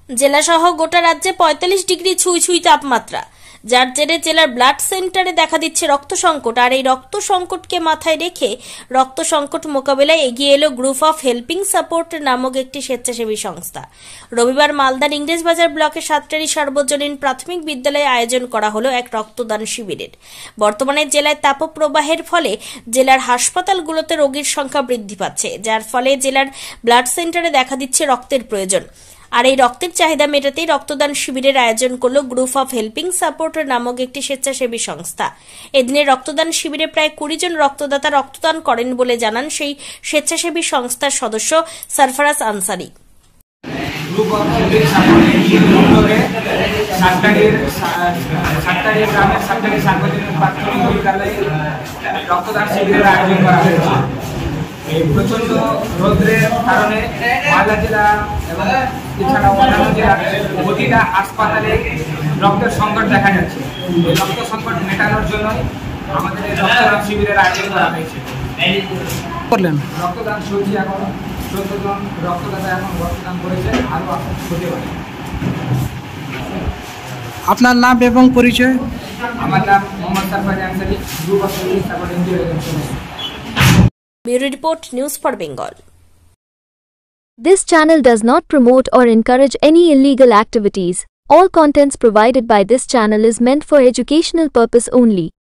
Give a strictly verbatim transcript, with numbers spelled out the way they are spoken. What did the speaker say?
জেলাসহ গোটা রাজ্যে পঁয়তাল্লিশ ডিগ্রি ছুঁই ছুঁই তাপমাত্রা, যার জেরে জেলার ব্লাড সেন্টারে দেখা দিচ্ছে রক্ত সংকট। আর এই রক্ত সংকটকে মাথায় রেখে রক্ত সংকট মোকাবেলায় এগিয়ে এলো গ্রুপ অফ হেল্পিং সাপোর্ট নামক একটি স্বেচ্ছাসেবী সংস্থা। রবিবার মালদার ইংরেজবাজার ব্লকের সাতটারি সার্বজনীন প্রাথমিক বিদ্যালয়ে আয়োজন করা হলো এক রক্তদান শিবিরের। বর্তমানে জেলায় তাপপ্রবাহের ফলে জেলার হাসপাতালগুলোতে রোগীর সংখ্যা বৃদ্ধি পাচ্ছে, যার ফলে জেলার ব্লাড সেন্টারে দেখা দিচ্ছে রক্তের প্রয়োজন। আর এই রক্তের চাহিদা মেটাতেই রক্তদান শিবিরের আয়োজন করল গ্রুপ অফ হেল্পিং সাপোর্ট নামক একটি স্বেচ্ছাসেবী সংস্থা। এদিনের রক্তদান শিবিরে প্রায় কুড়ি জন রক্তদাতা রক্তদান করেন বলে জানান সেই স্বেচ্ছাসেবী সংস্থার সদস্য Sarfaraz Ansari. Group of helping সাপোর্টের সাতটারির সাতটারি গ্রামের সাতটারি সার্বজনীন প্রাথমিক বিদ্যালয়ে রক্তদান শিবিরের আয়োজন করা হয়েছে। এই প্রচন্ড রোদ্রের কারণে মালদা জেলা এবং এছাড়া অন্যান্য জেলার প্রতিটা হাসপাতালে রক্তের সংকট দেখা যাচ্ছে। এই রক্ত সংকট মেটানোর জন্য আমাদের এই রক্তদান শিবিরের আয়োজন করা হয়েছে। রক্তদান চলছে, এখন চোদ্দ জন রক্তদাতা এখন রক্তদান করেছে, আরও হতে পারে। আপনার নাম এবং পরিচয়? আমার নাম Mohammad Sarfaraz Ansari, group of helping support NGO. Bureau Report, News for Bengal. This channel does not promote or encourage any illegal activities. All contents provided by this channel is meant for educational purpose only.